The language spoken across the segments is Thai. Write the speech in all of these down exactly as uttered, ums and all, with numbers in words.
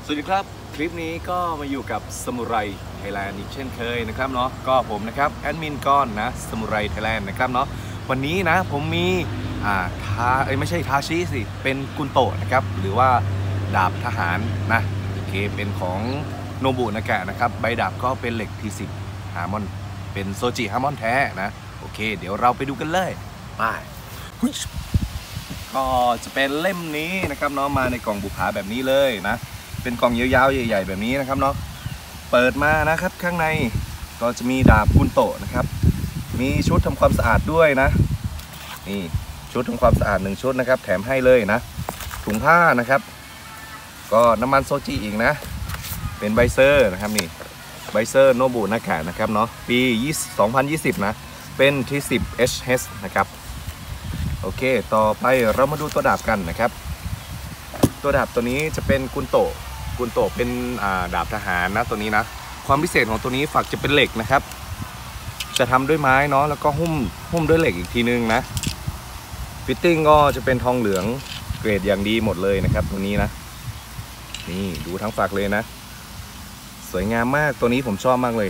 สวัสดีครับคลิปนี้ก็มาอยู่กับสมุไรไทยแลนด์อีกเช่นเคยนะครับเนาะก็ผมนะครับแอดมินก้อนนะสมุไรไทยแลนด์นะครับเนาะวันนี้นะผมมีอ่าทาเอ้ยไม่ใช่ทาชิสิเป็นกุนโตะนะครับหรือว่าดาบทหารนะโอเคเป็นของโนบุนากะนะครับใบดาบก็เป็นเหล็ก ที สิบ ฮาร์มอนเป็นโซจิฮาร์มอนแท้นะโอเคเดี๋ยวเราไปดูกันเลยไปก็จะเป็นเล่มนี้นะครับเนาะมาในกล่องบุพาแบบนี้เลยนะเป็นกล่องยาวๆใหญ่ๆแบบนี้นะครับเนาะเปิดมานะครับข้างในก็จะมีดาบกุนโตะนะครับมีชุดทำความสะอาดด้วยนะนี่ชุดทำความสะอาดหนึ่งชุดนะครับแถมให้เลยนะถุงผ้านะครับก็น้ำมันโซจิอีกนะเป็นไบเซอร์นะครับนี่ไบเซอร์โนบุนากะนะครับเนาะปีสองพันยี่สิบนะเป็น ที สิบ เอช เอช นะครับโอเคต่อไปเรามาดูตัวดาบกันนะครับตัวดาบตัวนี้จะเป็นกุนโตะกุนโตะเป็นดาบทหารนะตัวนี้นะความพิเศษของตัวนี้ฝักจะเป็นเหล็กนะครับจะทำด้วยไม้เนาะแล้วก็หุ้มหุ้มด้วยเหล็กอีกทีนึงนะฟิตติ้งก็จะเป็นทองเหลืองเกรดอย่างดีหมดเลยนะครับตัวนี้นะนี่ดูทั้งฝักเลยนะสวยงามมากตัวนี้ผมชอบมากเลย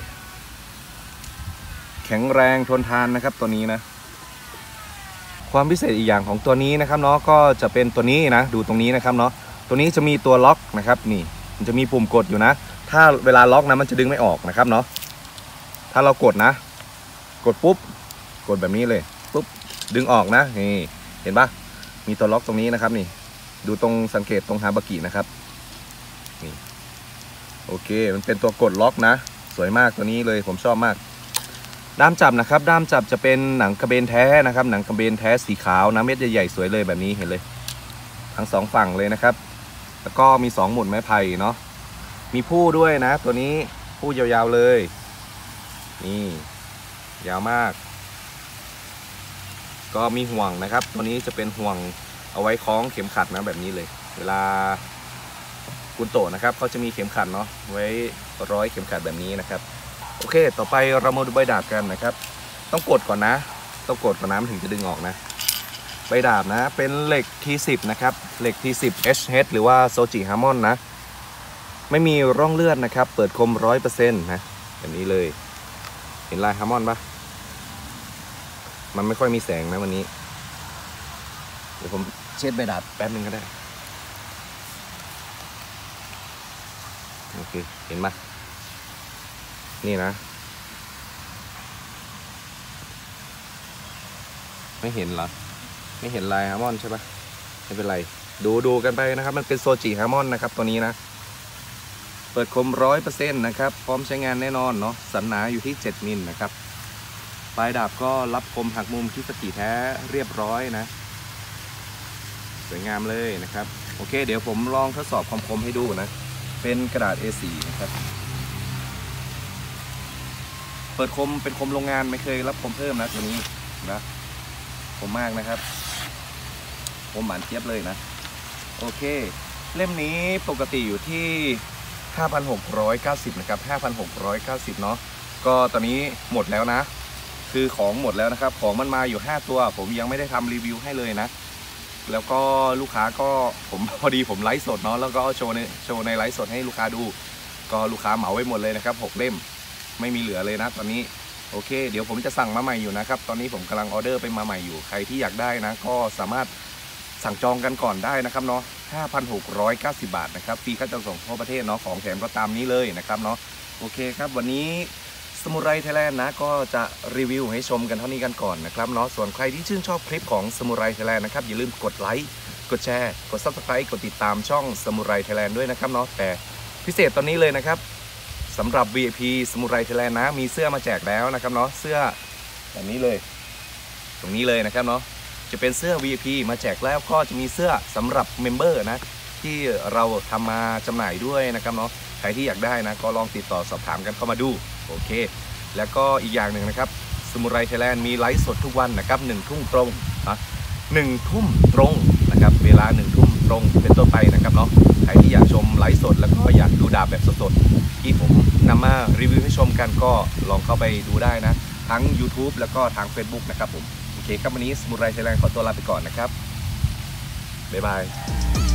แข็งแรงทนทานนะครับตัวนี้นะความพิเศษอีกอย่างของตัวนี้นะครับเนาะก็จะเป็นตัวนี้นะดูตรงนี้นะครับเนาะตัวนี้จะมีตัวล็อกนะครับนี่มันจะมีปุ่มกดอยู่นะถ้าเวลาล็อกนะมันจะดึงไม่ออกนะครับเนาะถ้าเรากดนะกดปุ๊บกดแบบนี้เลยปุ๊บดึงออกนะนี่เห็นปะมีตัวล็อกตรงนี้นะครับนี่ดูตรงสังเกตตรงฮาบากินะครับนี่โอเคมันเป็นตัวกดล็อกนะสวยมากตัวนี้เลยผมชอบมากด้ามจับนะครับด้ามจับจะเป็นหนังกระเบนแท้นะครับหนังกระเบนแท้สีขาวนะเม็ดใหญ่ๆสวยเลยแบบนี้เห็นเลยทั้งสองฝั่งเลยนะครับแล้วก็มีสองหมุดไม้ไผ่เนาะมีผู้ด้วยนะตัวนี้ผู้ยาวๆเลยนี่ยาวมากก็มีห่วงนะครับตัวนี้จะเป็นห่วงเอาไว้คล้องเข็มขัดนะแบบนี้เลยเวลากุนโตะนะครับเขาจะมีเข็มขัดเนาะไว้ร้อยเข็มขัดแบบนี้นะครับโอเคต่อไปเรามาดูใบดาบกันนะครับต้องกดก่อนนะต้องกดก่อนนะมันถึงจะดึงออกนะใบดาบนะเป็นเหล็ก ที สิบ นะครับเหล็ก ที สิบ เอช เอช หรือว่าโซจิฮาร์มอนนะไม่มีร่องเลือดนะครับเปิดคม ร้อยเปอร์เซ็นต์ นะแบบนี้เลยเห็นลายฮาร์มอนปะมันไม่ค่อยมีแสงนะวันนี้เดี๋ยวผมเช็ดใบดาบแป๊บนึงก็ได้โอเคเห็นปะนี่นะไม่เห็นเหรอไม่เห็นลายฮาร์มอนใช่ปะไม่เป็นไรดูดูกันไปนะครับมันเป็นโซจิฮาร์มอนนะครับตัวนี้นะเปิดคม ร้อยเปอร์เซ็นต์ นะครับพร้อมใช้งานแน่นอนเนาะสันหนาอยู่ที่เจ็ดมิลนะครับปลายดาบก็รับคมหักมุมคิสกิแท้เรียบร้อยนะสวยงามเลยนะครับโอเคเดี๋ยวผมลองทดสอบความคมให้ดูนะเป็นกระดาษ เอ โฟร์ นะครับเปิดคมเป็นคมโรงงานไม่เคยรับคมเพิ่มนะตัวนี้นะคมมากนะครับคมหวานเจี๊ยบเลยนะโอเคเล่มนี้ปกติอยู่ที่ ห้าพันหกร้อยเก้าสิบ นะครับ ห้าพันหกร้อยเก้าสิบ เนาะก็ตอนนี้หมดแล้วนะคือของหมดแล้วนะครับของมันมาอยู่ห้าตัวผมยังไม่ได้ทำรีวิวให้เลยนะแล้วก็ลูกค้าก็ผมพอดีผมไลฟ์สดเนาะแล้วก็โชว์ในโชว์ในไลฟ์สดให้ลูกค้าดูก็ลูกค้าเหมาไว้หมดเลยนะครับหกเล่มไม่มีเหลือเลยนะตอนนี้โอเคเดี๋ยวผมจะสั่งมาใหม่อยู่นะครับตอนนี้ผมกำลังออเดอร์ไปมาใหม่อยู่ใครที่อยากได้นะก็สามารถสั่งจองกันก่อนได้นะครับเนาะ ห้าพันหกร้อยเก้าสิบ บาทนะครับฟรีค่าจัดส่งทั่วประเทศเนาะของแถมก็ตามนี้เลยนะครับเนาะโอเคครับวันนี้สมุไรไทยแลนด์นะก็จะรีวิวให้ชมกันเท่านี้กันก่อนนะครับเนาะส่วนใครที่ชื่นชอบคลิปของสมุไรไทยแลนด์นะครับอย่าลืมกดไลค์กดแชร์กด ซับสไครบ์ กดติดตามช่องสมุไรไทยแลนด์ด้วยนะครับเนาะแต่พิเศษตอนนี้เลยนะครับสำหรับ วี ไอ พี สมุไรไทยแลนด์นะมีเสื้อมาแจกแล้วนะครับเนาะเสื้อแบบนี้เลยตรงนี้เลยนะครับเนาะจะเป็นเสื้อ วี ไอ พี มาแจกแล้วก็จะมีเสื้อสำหรับเมมเบอร์นะที่เราทำมาจำหน่ายด้วยนะครับเนาะใครที่อยากได้นะก็ลองติดต่อสอบถามกันเข้ามาดูโอเคแล้วก็อีกอย่างหนึ่งนะครับสมุไรไทยแลนด์มีไลฟ์สดทุกวันนะครับหนึ่งทุ่มตรงนะหนึ่งทุ่มตรงนะครับเวลาหนึ่งทุ่มตรงเป็นต้นไปนะครับเนาะใครที่อยากชมไลฟ์สดแล้วก็อยากดูดาบแบบสดๆที่ผมนำมารีวิวให้ชมกันก็ลองเข้าไปดูได้นะทั้ง ยูทูบ แล้วก็ทาง เฟซบุ๊ก นะครับผมโอเคครับวันนี้สมุไรไทยแลนด์ขอตัวลาไปก่อนนะครับบ๊ายบาย